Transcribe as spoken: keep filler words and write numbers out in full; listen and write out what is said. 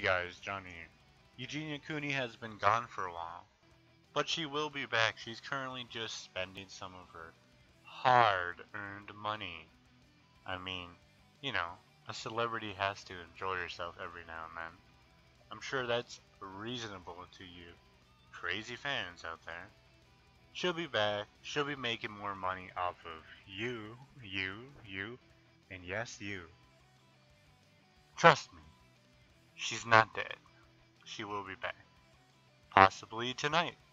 guys, Johnny here. Eugenia Cooney has been gone for a while, but she will be back. She's currently just spending some of her hard-earned money. I mean, you know, a celebrity has to enjoy herself every now and then. I'm sure that's reasonable to you crazy fans out there. She'll be back. She'll be making more money off of you, you, you, and yes, you. Trust me, she's not dead. She will be back. Possibly tonight.